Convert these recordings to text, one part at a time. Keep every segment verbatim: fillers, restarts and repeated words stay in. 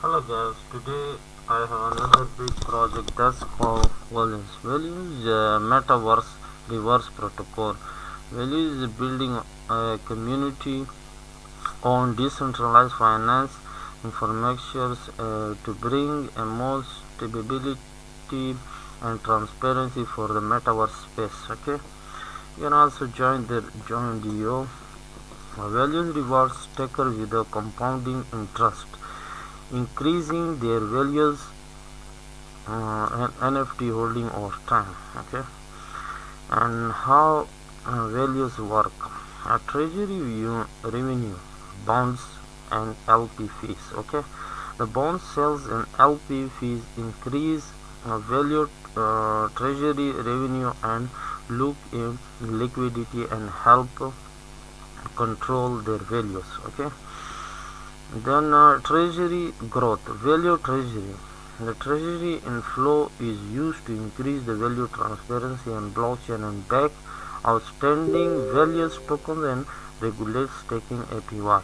Hello guys, today I have another big project that's called Values. Values uh, Metaverse Reverse Protocol. Values is building a community on decentralized finance infrastructures uh, to bring a more stability and transparency for the metaverse space. Okay, you can also join the join the O. Values rewards taker with a compounding interest, increasing their values uh, and N F T holding over time. Okay, and how uh, values work: a treasury view, revenue, bonds, and L P fees. Okay, the bond sales and L P fees increase uh, value, uh, treasury revenue, and look in liquidity and help control their values. Okay, then uh, treasury growth, value treasury. The treasury inflow is used to increase the value transparency and blockchain and back outstanding values tokens and regulate staking A P Y.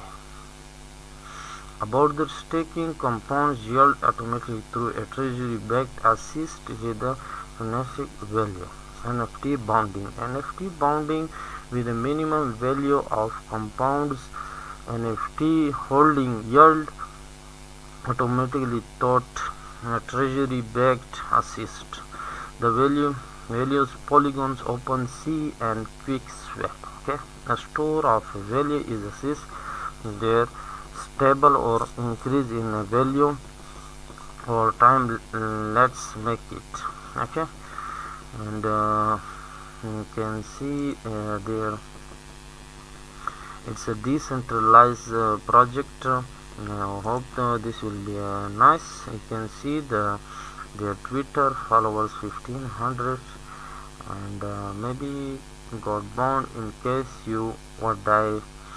About the staking, compounds yield automatically through a treasury backed assist with the financial value. N F T bounding. N F T bounding with a minimum value of compounds N F T holding yield automatically taught a treasury backed assist. The value values polygons OpenSea and QuickSwap. Okay, a store of value is assist their stable or increase in value over time. Let's make it. Okay, and uh, you can see uh, there it's a decentralized uh, project. uh, I hope uh, this will be uh, nice. You can see the their Twitter followers fifteen hundred, and uh, maybe got bond in case you would die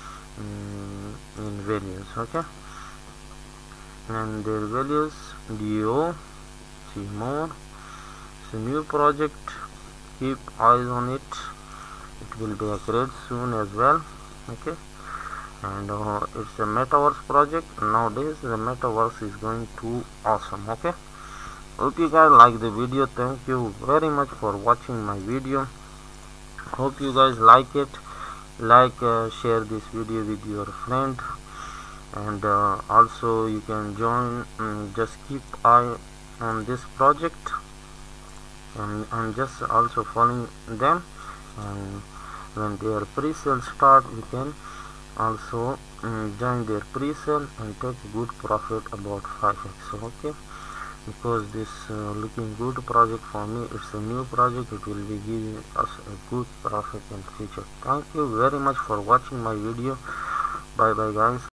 um, in values. Okay, and their values D O. See more. It's a new project, keep eyes on it. It will be a great soon as well. Okay, and uh, it's a metaverse project. Nowadays the metaverse is going to awesome. Okay, hope you guys like the video. Thank you very much for watching my video. Hope you guys like it. Like uh, share this video with your friend, and uh, also you can join. Um, just keep eye on this project, and I'm just also following them, and when their pre-sale start we can also um, join their pre-sale and take good profit about five x. Okay, because this uh, looking good project for me. It's a new project. It will be giving us a good profit in future. Thank you very much for watching my video. Bye bye guys.